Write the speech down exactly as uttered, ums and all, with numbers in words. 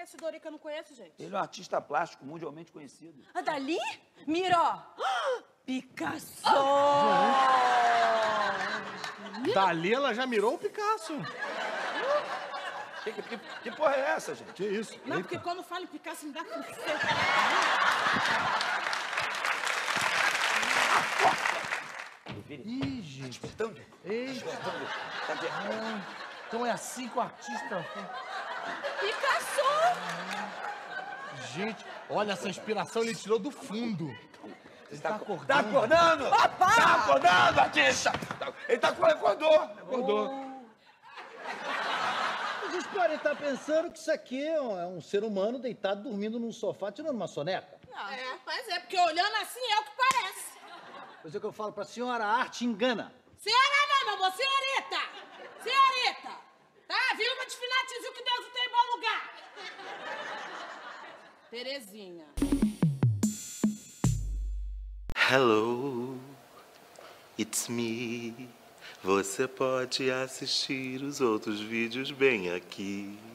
esse Dori que eu não conheço, gente? Ele é um artista plástico mundialmente conhecido. A Dali? Miró. Picasso! Dali ela já mirou o Picasso. Que, que, que porra é essa, gente? Que isso? Não, Eita. porque quando fala em Picasso me dá com Ih, gente. Despertando? Eita. Despertando. Tá de... Então é assim que o artista... Picasso! Gente, olha, essa inspiração ele tirou do fundo. Ele tá, Tá acordando. Tá acordando? Opa! Tá acordando, artista! Ele tá acordou! Acordou. Vocês podem estar pensando que isso aqui é um, é um ser humano deitado dormindo num sofá tirando uma soneca. Não, é, mas é porque olhando assim é o que parece. Pois é que eu falo pra senhora, a arte engana. Senhora não, meu amor, senhorita! Senhorita! Tá? Viu pra desfilar, te viu que Deus não tem bom lugar. Terezinha. Hello, it's me. Você pode assistir os outros vídeos bem aqui.